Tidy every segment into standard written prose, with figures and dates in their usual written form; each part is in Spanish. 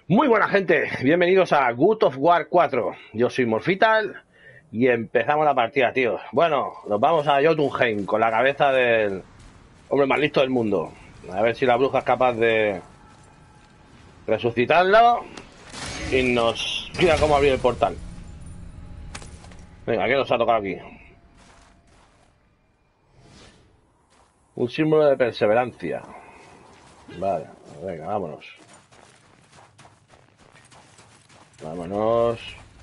Muy buena gente, bienvenidos a God of War 4. Yo soy Morfital y empezamos la partida, tío. Bueno, nos vamos a Jotunheim con la cabeza del hombre más listo del mundo. A ver si la bruja es capaz de resucitarlo y nos mira cómo abrir el portal. Venga, ¿qué nos ha tocado aquí? Un símbolo de perseverancia. Vale, venga, vámonos. Vámonos.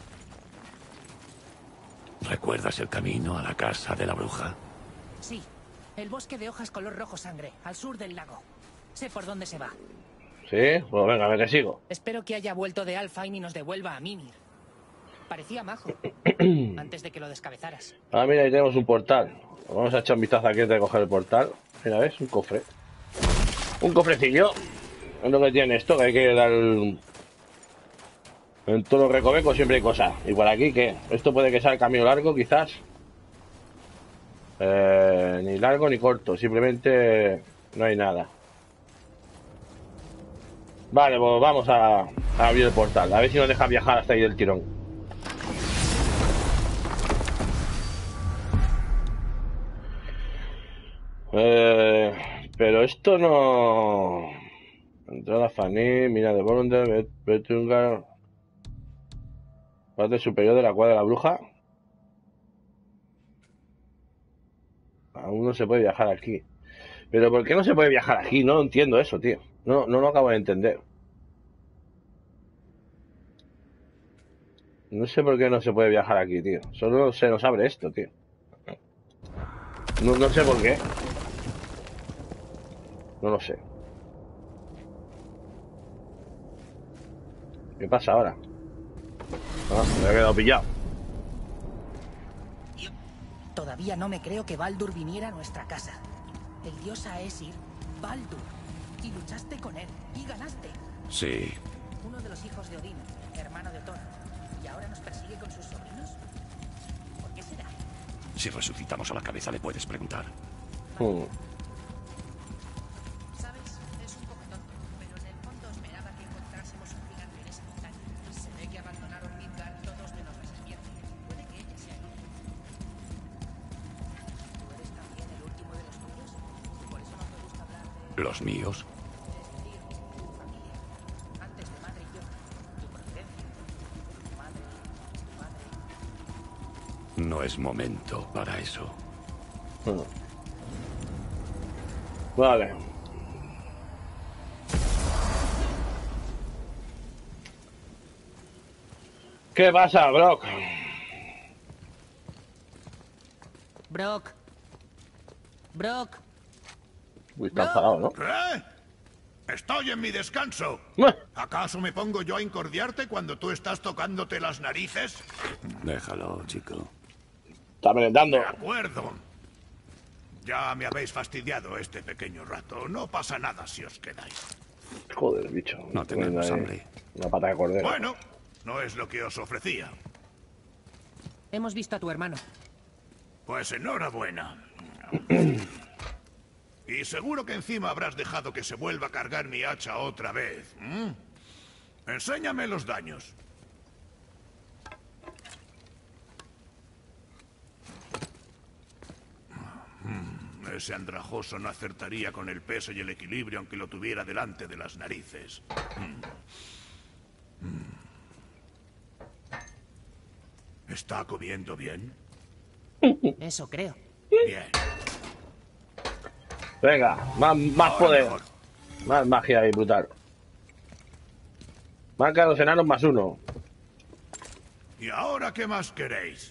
¿Recuerdas el camino a la casa de la bruja? Sí, el bosque de hojas color rojo sangre, al sur del lago. Sé por dónde se va. ¿Sí? Pues venga, a ver, te sigo. Espero que haya vuelto de Alfheim y nos devuelva a Mimir. Parecía majo, antes de que lo descabezaras. Ah, mira, ahí tenemos un portal. Vamos a echar un vistazo aquí antes de coger el portal. Mira, ¿ves? Un cofre. Un cofrecillo. Es lo que tiene esto, que hay que dar... En todos los recovecos siempre hay cosas. ¿Y por aquí qué? Esto puede que sea el camino largo, quizás. Ni largo ni corto. Simplemente no hay nada. Vale, pues vamos a abrir el portal. A ver si nos deja viajar hasta ahí del tirón. Pero esto no... Entrada Fanny, mina de Bolunder, Betungar... Parte superior de la cuadra de la bruja. Aún no se puede viajar aquí. Pero ¿por qué no se puede viajar aquí? No entiendo eso, tío. No lo acabo de entender. No sé por qué no se puede viajar aquí, tío. Solo se nos abre esto, tío. No sé por qué. No lo sé. ¿Qué pasa ahora? Ah, me he quedado pillado. Todavía no me creo que Baldur viniera a nuestra casa. El dios Aesir, Baldur. Y luchaste con él, y ganaste. Sí. Uno de los hijos de Odín, hermano de Thor. ¿Y ahora nos persigue con sus sobrinos? ¿Por qué será? Si resucitamos a la cabeza le puedes preguntar. ¿Sabes? Es un poco tonto, pero en el fondo esperaba que encontrásemos un gigante en esa montaña. Se ve que abandonaron Midgard todos menos la serpiente. Puede que ella sea el último. ¿Tú eres también el último de los tuyos? Por eso no te gusta hablar de... ¿Los míos? Es decir, tu familia. Antes de madre y yo. Tu procedencia. Tu madre, tu padre. No es momento para eso. Vale. ¿Qué pasa, Brock? Brock. Brock. Uy, está enfadado, ¿no? ¿Qué? Estoy en mi descanso. ¿Acaso me pongo yo a incordiarte cuando tú estás tocándote las narices? Déjalo, chico. Está merendando. De acuerdo. Ya me habéis fastidiado este pequeño rato. No pasa nada si os quedáis. Joder, bicho. No tenemos hambre. Una pata de cordero. Bueno, no es lo que os ofrecía. Hemos visto a tu hermano. Pues enhorabuena. Y seguro que encima habrás dejado que se vuelva a cargar mi hacha otra vez. Enséñame los daños. Ese andrajoso no acertaría con el peso y el equilibrio aunque lo tuviera delante de las narices. ¿Está comiendo bien? Eso creo. Bien. Venga, más Ahora poder. mejor. Más magia ahí, brutal. Marca los enanos +1. ¿Y ahora qué más queréis?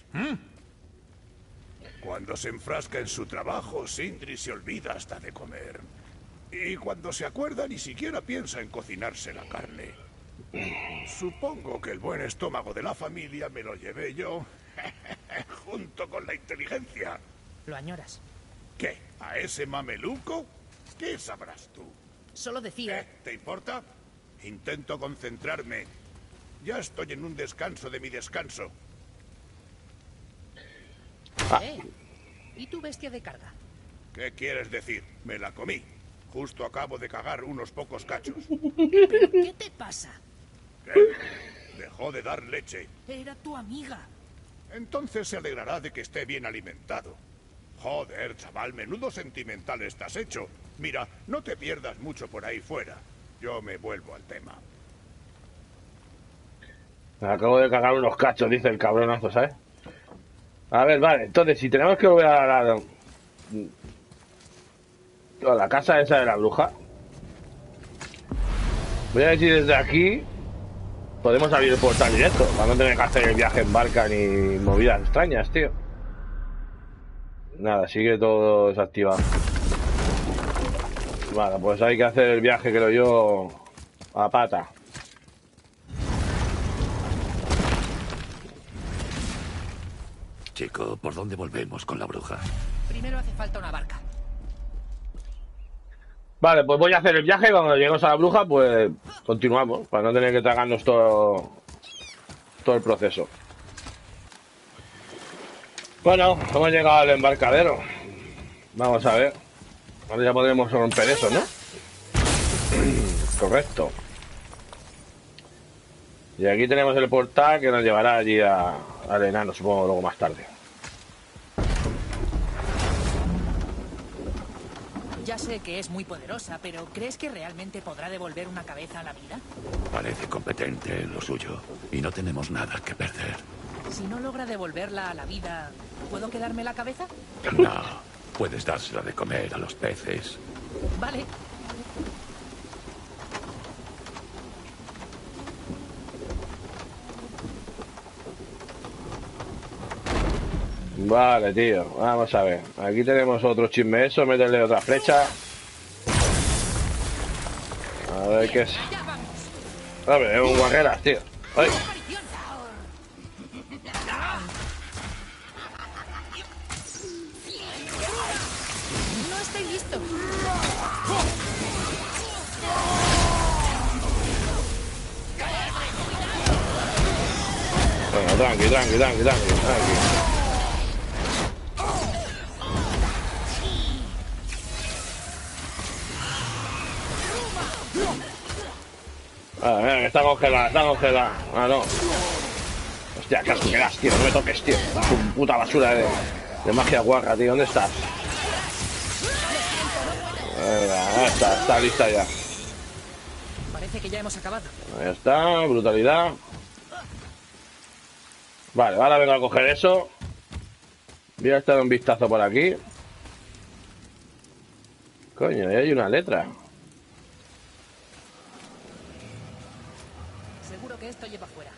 Cuando se enfrasca en su trabajo, Sindri se olvida hasta de comer. Y cuando se acuerda, ni siquiera piensa en cocinarse la carne. Supongo que el buen estómago de la familia me lo llevé yo, junto con la inteligencia. Lo añoras. ¿Qué? ¿A ese mameluco? ¿Qué sabrás tú? Solo decía... ¿Te importa? Intento concentrarme. Ya estoy en un descanso de mi descanso. ¿Y tu bestia de carga? ¿Qué quieres decir? Me la comí. Justo acabo de cagar unos pocos cachos. ¿Pero qué te pasa? Dejó de dar leche. Era tu amiga. Entonces se alegrará de que esté bien alimentado. Joder, chaval, menudo sentimental estás hecho. Mira, no te pierdas mucho por ahí fuera. Yo me vuelvo al tema. Me acabo de cagar unos cachos, dice el cabronazo, ¿sabes? A ver, vale, entonces si tenemos que volver a la casa esa de la bruja, voy a ver si desde aquí podemos abrir el portal directo, para no tener que hacer el viaje en barca ni movidas extrañas, tío. Nada, sigue todo desactivado. Vale, pues hay que hacer el viaje, creo yo, a pata. Chico, ¿por dónde volvemos con la bruja? Primero hace falta una barca. Vale, pues voy a hacer el viaje y cuando lleguemos a la bruja, pues continuamos, para no tener que tragarnos todo el proceso. Bueno, hemos llegado al embarcadero. Vamos a ver. Ahora ya podremos romper eso, ¿no? Correcto. Y aquí tenemos el portal que nos llevará allí al enano, supongo, luego más tarde. Ya sé que es muy poderosa, pero ¿crees que realmente podrá devolver una cabeza a la vida? Parece competente en lo suyo. Y no tenemos nada que perder. Si no logra devolverla a la vida, ¿puedo quedarme la cabeza? No, puedes dársela de comer a los peces. Vale. Vale, tío, vamos a ver. Aquí tenemos otro chisme eso, meterle otra flecha. A ver qué es. Ya vamos. Hombre, es un guerreras, tío. ¡Ay! Aparición. No estoy listo. Venga, tranqui. Ah, mira, que está congelada. Ah, no. Hostia, qué asco que das, tío. No me toques, tío. Tu puta basura de magia guarra, tío. ¿Dónde estás? Venga, está lista ya. Parece que ya hemos acabado. Ahí está, brutalidad. Vale, ahora vengo a coger eso. Voy a echar un vistazo por aquí. Coño, ahí hay una letra. Seguro que esto lleva fuera.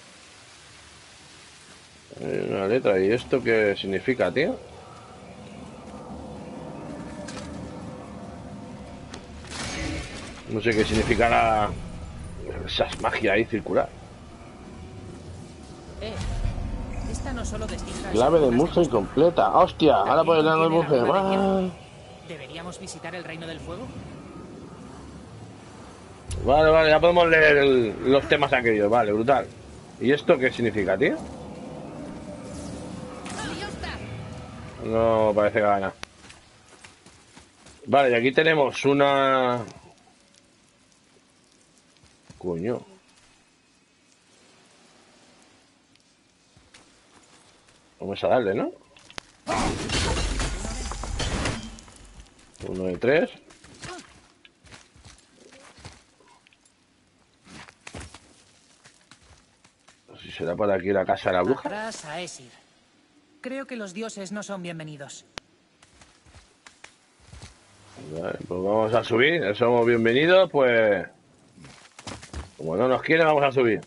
Hay una letra. ¿Y esto qué significa, tío? No sé qué significará esa magia ahí circular. Esta no solo descifra... Clave de musgo incompleta. ¡Hostia! Ahora por el lado del musgo. ¿Deberíamos visitar el Reino del Fuego? Vale, ya podemos leer los temas aquellos. Vale, brutal. ¿Y esto qué significa, tío? No parece que gana. Vale, y aquí tenemos una... Coño. Vamos a darle, ¿no? 1 de 3. Si será por aquí la casa de la bruja. Atrás a Esir. Creo que los dioses no son bienvenidos. Vale, pues vamos a subir. Somos bienvenidos, pues... Como no nos quieren, vamos a subir.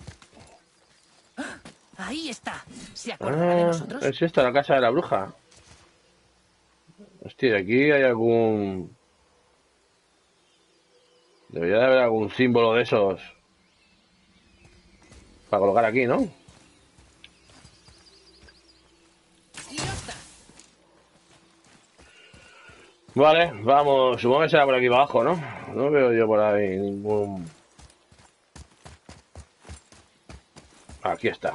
Ahí está. ¿Se acordará de nosotros? Es esta, la casa de la bruja. Hostia, aquí hay algún... Debería de haber algún símbolo de esos para colocar aquí, ¿no? Y ya está. Vale, vamos. Supongo que será por aquí abajo, ¿no? No veo yo por ahí ningún... Aquí está.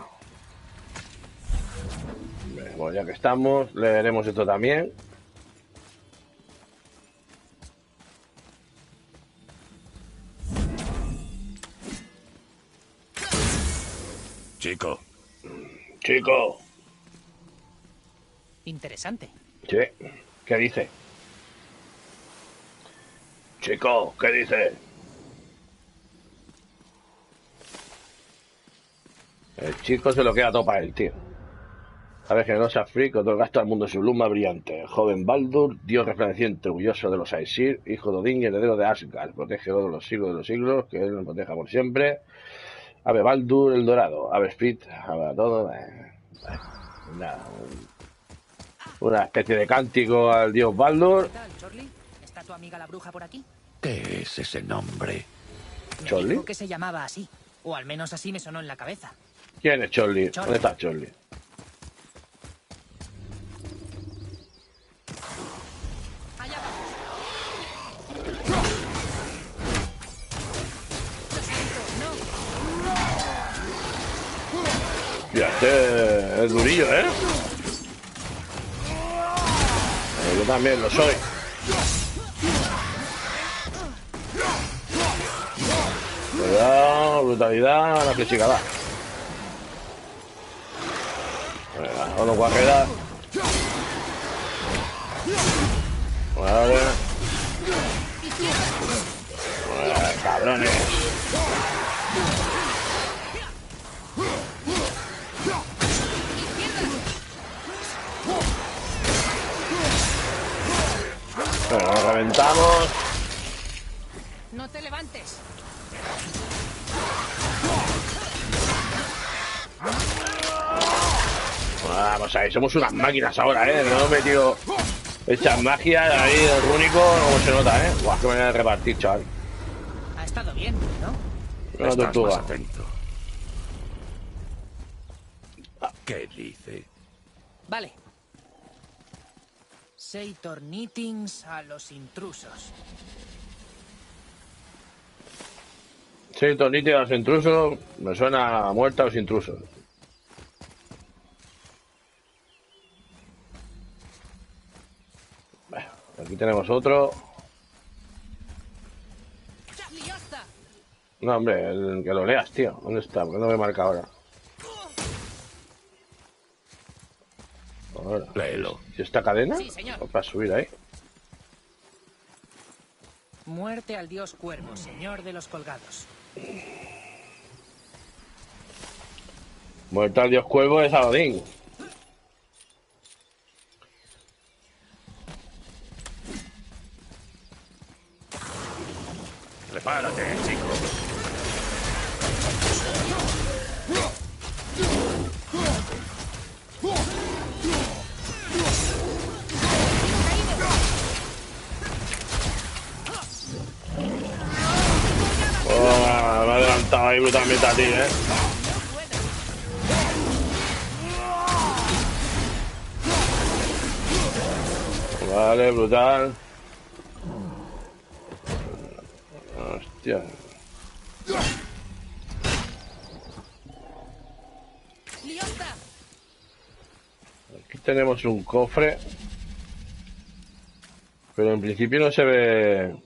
Bueno, ya que estamos, leeremos esto también. Chico, Chico. Interesante. Sí. ¿Qué dice? Chico, ¿qué dice? El chico se lo queda todo para él, tío. Sabes que no seas freak, otorgas al mundo su luz más brillante. El joven Baldur, dios resplandeciente, orgulloso de los Aesir, hijo de Odín y heredero de Asgard. Protegido de los siglos, que él nos proteja por siempre. Ave Baldur, el dorado. Ave Sprit, ave a todo. Nada, una especie de cántico al dios Baldur. ¿Qué tal, Chorley? ¿Está tu amiga la bruja por aquí? ¿qué es ese nombre? Me ¿Chorley? dijo que se llamaba así. O al menos así me sonó en la cabeza. ¿Quién es Chorley? Chorley. ¿Dónde está Chorley? Allá vamos. Lo siento, no. Mira, este es durillo, ¿eh? Yo también lo soy. Cuidado, brutalidad, la flechicada. Venga, vamos a quedar. Vale. Cabrones. Bueno, nos reventamos. No te levantes. Vamos ahí, somos unas máquinas ahora, ¿eh? No hemos metido estas magias ahí del rúnico, como se nota, ¿eh? Buah, qué manera de repartir, chaval. Ha estado bien, ¿no? Una Estás más tortuga. atento. ¿Qué dice? Vale. Seitor Knitings a los intrusos. Sí, Toniti a los intrusos, me suena a muerta a los intrusos. Bueno, aquí tenemos otro. ¡Liosta! No, hombre, el que lo leas, tío. ¿Dónde está? ¿Por qué no me marca ahora? Ahora. Léelo. ¿Y esta cadena? Sí, señor. Para subir ahí. Muerte al dios cuervo, señor de los colgados. Muerta al dios cuervo es Odín. Prepárate, chico. Oh, me ha adelantado ahí brutalmente a ti, ¿eh? Vale, brutal. Hostia. ¡Liosta! Aquí tenemos un cofre. Pero en principio no se ve...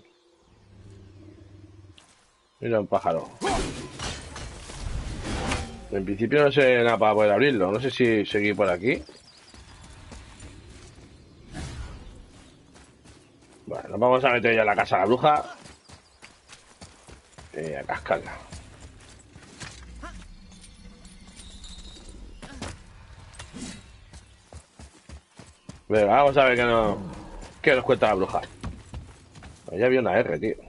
Mira un pájaro. En principio no se ve nada para poder abrirlo. No sé si seguir por aquí. Bueno, nos vamos a meter ya en la casa de la bruja. Y a cascarla. Venga, vamos a ver qué nos cuenta la bruja. Ya había una R, tío.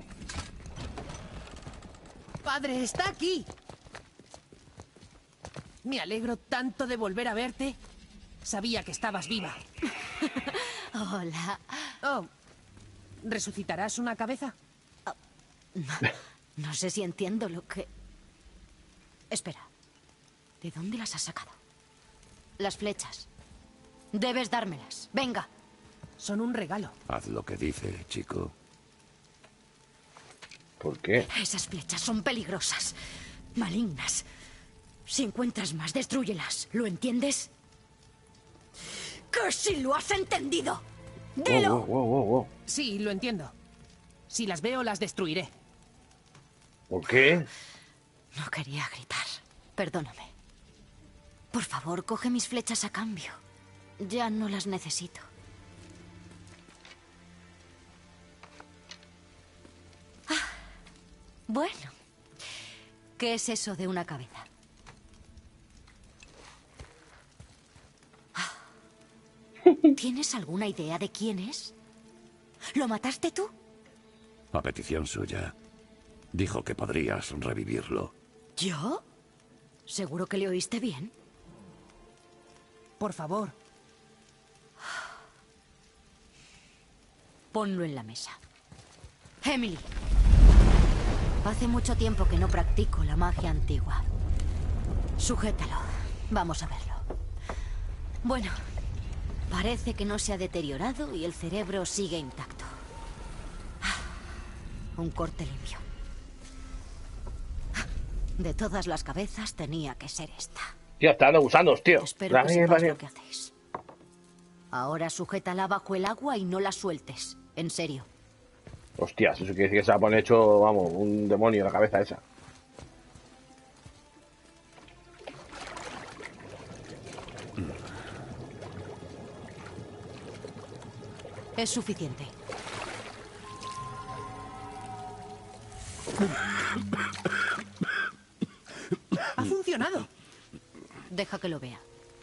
¡Padre, está aquí! Me alegro tanto de volver a verte. Sabía que estabas viva. Hola. Oh, ¿resucitarás una cabeza? No sé si entiendo lo que... Espera. ¿De dónde las has sacado? Las flechas. Debes dármelas. Venga. Son un regalo. Haz lo que dice, chico. ¿Por qué? Esas flechas son peligrosas. Malignas. Si encuentras más, destrúyelas. ¿Lo entiendes? ¡Que si lo has entendido! ¡Dilo! Wow. Sí, lo entiendo. Si las veo, las destruiré. ¿Por qué? No quería gritar. Perdóname. Por favor, coge mis flechas a cambio. Ya no las necesito. Ah, bueno, ¿qué es eso de una cabeza? Ah, ¿tienes alguna idea de quién es? ¿Lo mataste tú? A petición suya. Dijo que podrías revivirlo. ¿Yo? ¿Seguro que le oíste bien? Por favor. Ponlo en la mesa. Emily. Hace mucho tiempo que no practico la magia antigua. Sujétalo. Vamos a verlo. Bueno, parece que no se ha deteriorado y el cerebro sigue intacto. Un corte limpio. De todas las cabezas tenía que ser esta. Tío, está dando gusanos, tío. Espero que sepáis lo que hacéis. Ahora sujétala bajo el agua y no la sueltes. En serio. Hostias, eso quiere decir que se va a poner hecho, vamos, un demonio en la cabeza esa. Es suficiente. ¡Ha funcionado! Deja que lo vea.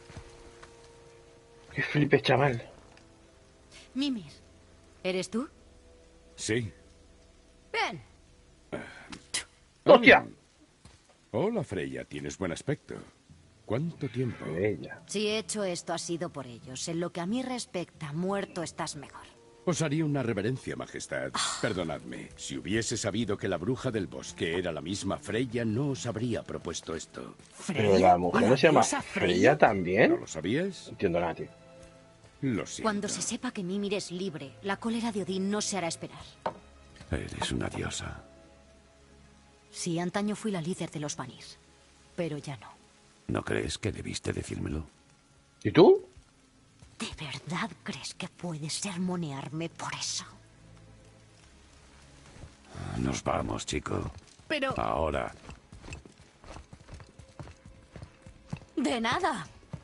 Qué flipe, chaval. Mimir, ¿eres tú? Sí. Bien. ¡Hostia! Hola, Freya. Tienes buen aspecto. ¿Cuánto tiempo? Ella. Si he hecho esto ha sido por ellos. En lo que a mí respecta, muerto estás mejor. Os haría una reverencia, Majestad. Perdonadme. Si hubiese sabido que la bruja del bosque era la misma Freya, no os habría propuesto esto. Pero la mujer no se llama diosa Freya ¿No también. lo sabías? No entiendo nada, tío. Lo siento. Cuando se sepa que Mimir es libre, la cólera de Odín no se hará esperar. Eres una diosa. Sí, antaño fui la líder de los Vanir, pero ya no. ¿No crees que debiste decírmelo? ¿Y tú? ¿De verdad crees que puedes sermonearme por eso? Nos vamos, chico. Pero... Ahora. ¡De nada!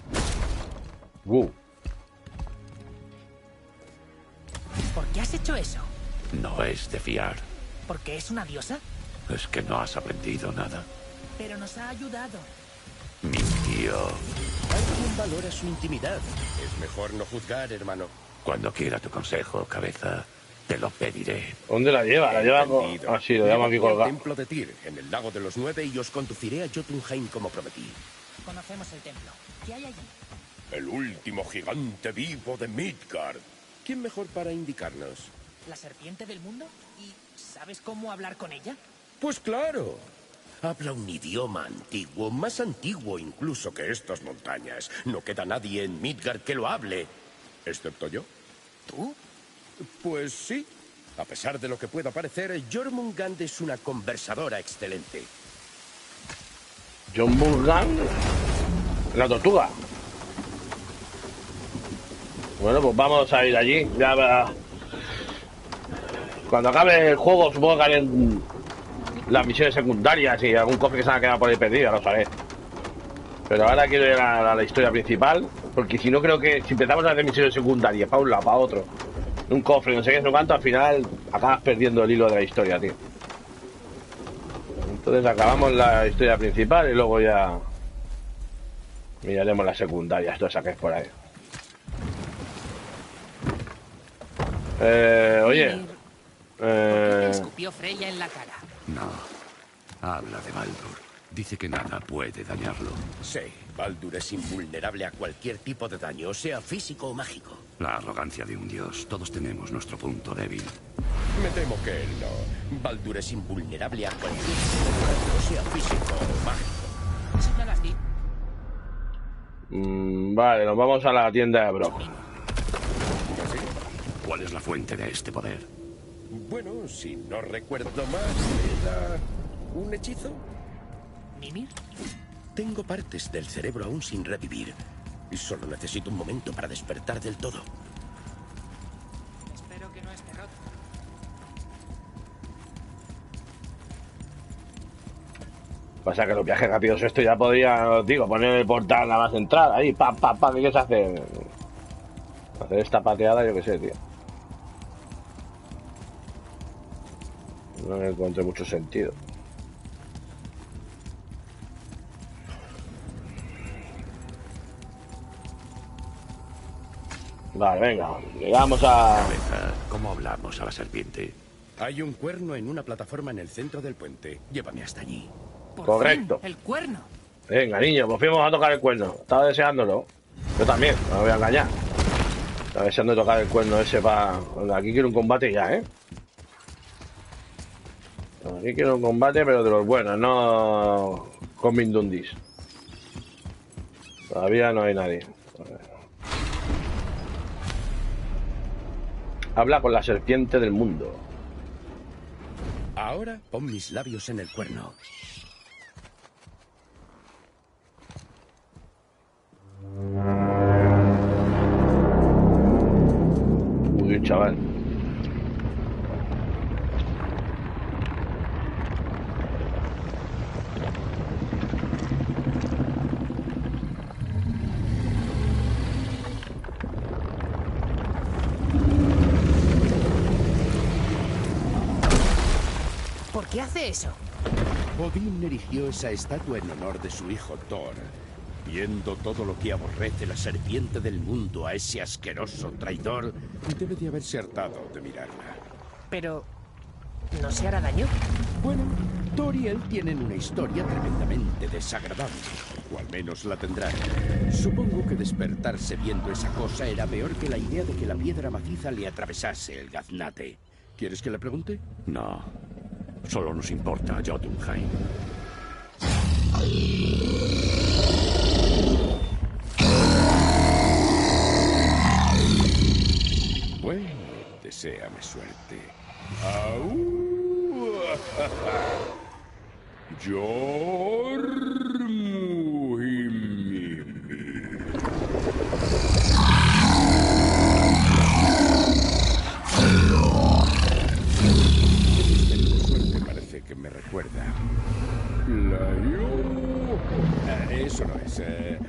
¿Por qué has hecho eso? No es de fiar. ¿Porque es una diosa? Es que no has aprendido nada. Pero nos ha ayudado. Mintió. Alguien valora su intimidad. Es mejor no juzgar, hermano. Cuando quiera tu consejo, cabeza, te lo pediré. ¿Dónde la lleva? La lleva con... Entendido. Ah, sí, lo llamo aquí Llevo al colgado. templo de Tyr, en el lago de los 9, y os conduciré a Jotunheim como prometí. Conocemos el templo. ¿Qué hay allí? El último gigante vivo de Midgard. ¿Quién mejor para indicarnos? ¿La serpiente del mundo? ¿Y sabes cómo hablar con ella? Pues claro. Habla un idioma antiguo, más antiguo incluso que estas montañas. No queda nadie en Midgard que lo hable. ¿Excepto yo? ¿Tú? Pues sí. A pesar de lo que pueda parecer, Jormungand es una conversadora excelente. John Burgan. La tortuga. Bueno, pues vamos a ir allí. Ya verá. Cuando acabe el juego, supongo que haré las misiones secundarias y algún cofre que se haya quedado por ahí perdido, lo haré. Pero ahora quiero ir a la historia principal, porque si no creo que si empezamos a hacer misiones secundarias para un lado, para otro, un cofre, no sé qué, no sé cuánto, al final acabas perdiendo el hilo de la historia, tío. Entonces acabamos la historia principal y luego ya miraremos las secundarias, todas esas que es por ahí. Oye. Mimir, ¿por qué te escupió Freya en la cara? No. Habla de Baldur. Dice que nada puede dañarlo. Sí, Baldur es invulnerable a cualquier tipo de daño, sea físico o mágico. La arrogancia de un dios. Todos tenemos nuestro punto débil. Me temo que él no. Baldur es invulnerable a cualquier tipo de daño, sea físico o mágico. Eso ya las di. Vale, nos vamos a la tienda de Brock. ¿Así? ¿Cuál es la fuente de este poder? Bueno, si no recuerdo más, ¿era un hechizo? ¿Mimir? Tengo partes del cerebro aún sin revivir. Y solo necesito un momento para despertar del todo. Espero que no esté roto. Pasa que los viajes rápidos esto ya podría, os digo, poner el portal nada más entrar ahí, pa, ¿qué quieres hacer? Hacer esta pateada, yo qué sé, tío. No encuentro mucho sentido. Vale, venga, llegamos a... Cabeza, ¿cómo hablamos a la serpiente? Hay un cuerno en una plataforma en el centro del puente. Llévame hasta allí. Por Correcto. fin, el cuerno. Venga, niño, pues fuimos a tocar el cuerno. Estaba deseándolo. Yo también, no me voy a engañar. Estaba deseando tocar el cuerno ese para... Aquí quiero un combate ya, ¿eh? Aquí quiero un combate, pero de los buenos, no con Mindundis. Todavía no hay nadie. Habla con la serpiente del mundo. Ahora pon mis labios en el cuerno. Uy, chaval. ¿Por qué hace eso? Odín erigió esa estatua en honor de su hijo Thor. Viendo todo lo que aborrece la serpiente del mundo a ese asqueroso traidor, debe de haberse hartado de mirarla. Pero... ¿no se hará daño? Bueno, Thor y él tienen una historia tremendamente desagradable, o al menos la tendrán. Supongo que despertarse viendo esa cosa era peor que la idea de que la piedra maciza le atravesase el gaznate. ¿Quieres que le pregunte? No. Solo nos importa Jotunheim. Bueno, deséame suerte. ¡Au! Suerte parece que me recuerda. Eso no es.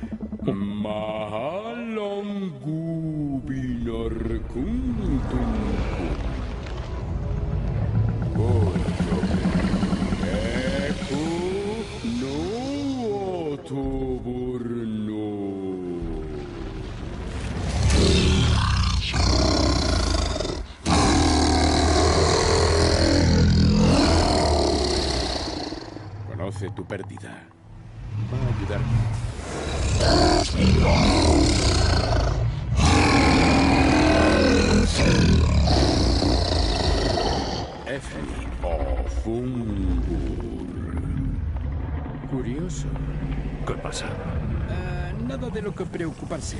Conoce tu pérdida. Va a ayudarme. Efni o Fungur. Curioso. ¿Qué pasa? Nada de lo que preocuparse.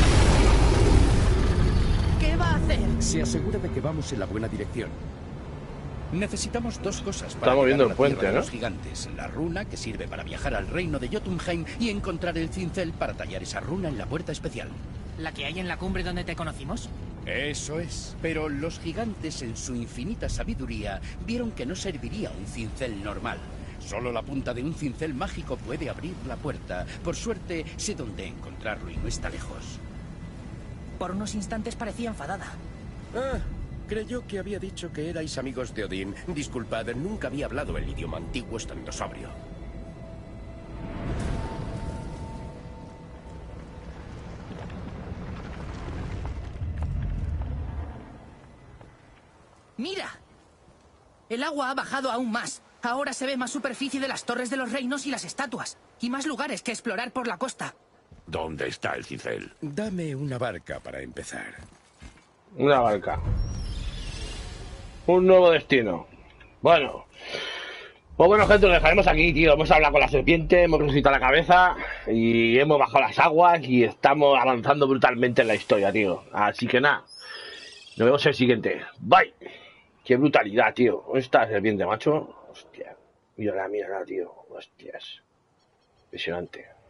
¿Qué va a hacer? Se asegura de que vamos en la buena dirección. Necesitamos dos cosas para Estamos viendo llegar a el la puente, tierra de ¿no? los gigantes. La runa, que sirve para viajar al reino de Jotunheim, y encontrar el cincel para tallar esa runa en la puerta especial. ¿La que hay en la cumbre donde te conocimos? Eso es. Pero los gigantes, en su infinita sabiduría, vieron que no serviría un cincel normal. Solo la punta de un cincel mágico puede abrir la puerta. Por suerte, sé dónde encontrarlo y no está lejos. Por unos instantes parecía enfadada. Creyó que había dicho que erais amigos de Odín. Disculpad, nunca había hablado el idioma antiguo estando sobrio. ¡Mira! El agua ha bajado aún más. Ahora se ve más superficie de las torres de los reinos y las estatuas. Y más lugares que explorar por la costa. ¿Dónde está el cincel? Dame una barca para empezar. Una barca. Un nuevo destino. Bueno. Pues bueno, gente, lo dejaremos aquí, tío. Hemos hablado con la serpiente, hemos resucitado la cabeza y hemos bajado las aguas y estamos avanzando brutalmente en la historia, tío. Así que nada. Nos vemos en el siguiente. Bye. Qué brutalidad, tío. ¿Dónde está la serpiente, macho? Hostia. Mira, tío. Hostias. Impresionante.